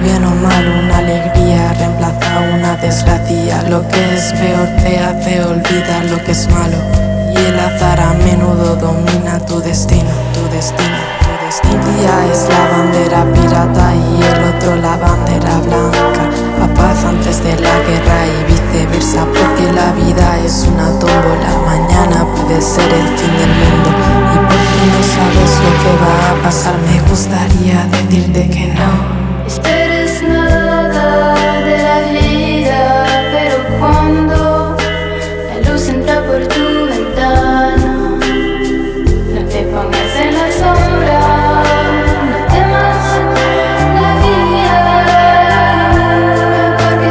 bien o mal, una alegría reemplaza una desgracia. Lo que es peor te hace olvidar lo que es malo, y el azar a menudo domina tu destino, tu destino, tu destino. Un día es la bandera pirata y el otro la bandera blanca. A paz antes de la guerra y viceversa, porque la vida es una tómbola. Mañana puede ser el fin del mundo, y porque no sabes lo que va a pasar, me gustaría decirte que no esperes nada de la vida, pero cuando la luz entra por tu ventana, no te pongas en la sombra, no temas la vida, porque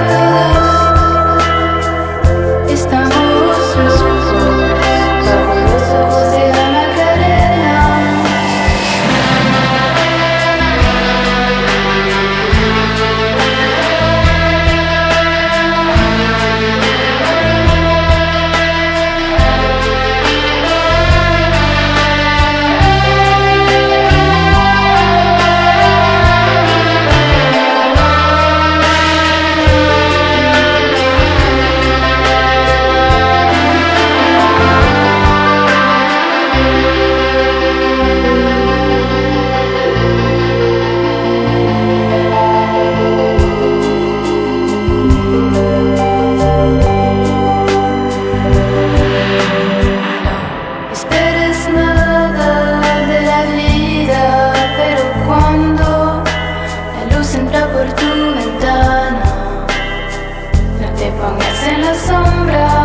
todos estamos locos bajo los ojos de la Macarena. Esperes nada de la vida, pero cuando la luz entra por tu ventana, no te pongas en la sombra.